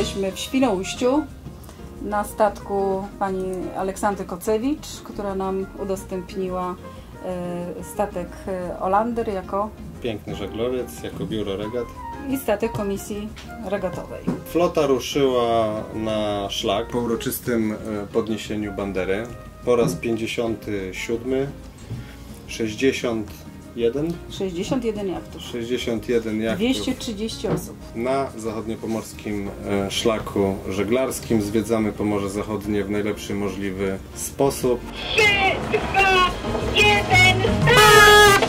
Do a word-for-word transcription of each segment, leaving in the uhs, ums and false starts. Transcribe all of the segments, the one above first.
Jesteśmy w Świnoujściu na statku pani Aleksandry Kocewicz, która nam udostępniła statek Olander jako piękny żaglowiec, jako biuro regat i statek komisji regatowej. Flota ruszyła na szlak po uroczystym podniesieniu bandery po raz pięćdziesiąty siódmy, sześćdziesiąt jeden sześćdziesiąt jeden jachtów. sześćdziesiąt jeden jachtów. dwieście trzydzieści osób. Na zachodniopomorskim szlaku żeglarskim zwiedzamy Pomorze Zachodnie w najlepszy możliwy sposób. trzy, dwa, jeden, start!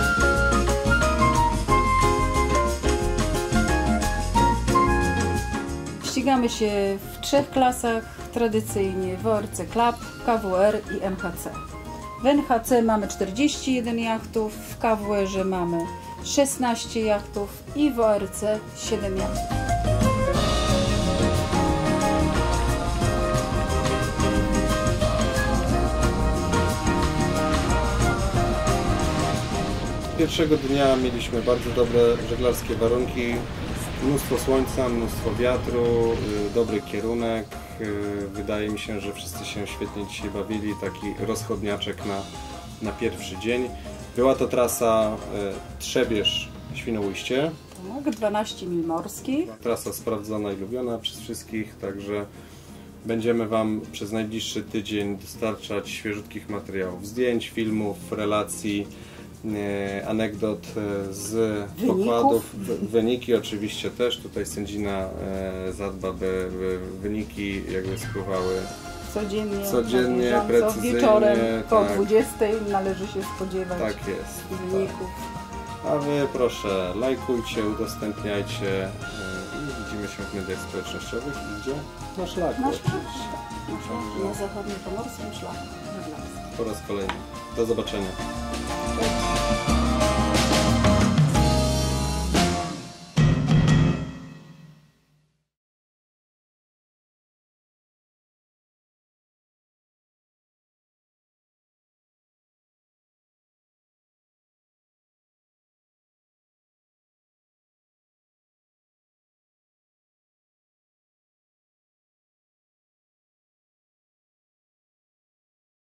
Ścigamy się w trzech klasach, tradycyjnie w O R C Club, K W R i M H C. W N H C mamy czterdzieści jeden jachtów, w K W R mamy szesnaście jachtów i w O R C siedem jachtów. Pierwszego dnia mieliśmy bardzo dobre żeglarskie warunki, mnóstwo słońca, mnóstwo wiatru, dobry kierunek. Wydaje mi się, że wszyscy się świetnie dzisiaj bawili, taki rozchodniaczek na, na pierwszy dzień. Była to trasa Trzebież-Świnoujście. Tak, dwanaście mil morskich. Trasa sprawdzona i lubiona przez wszystkich, także będziemy Wam przez najbliższy tydzień dostarczać świeżutkich materiałów, zdjęć, filmów, relacji, anegdot z Wyników. pokładów, wyniki oczywiście też, tutaj sędzina zadba, by wyniki jakby spływały Codziennie, codziennie precyzyjnie, wieczorem po tak. dwudziestej należy się spodziewać tak jest, wyników. Tak. A Wy proszę lajkujcie, udostępniajcie i widzimy się w mediach społecznościowych i gdzie? Na szlaku. Na szlaku. Na zachodniopomorskim szlaku. Po raz kolejny. Do zobaczenia.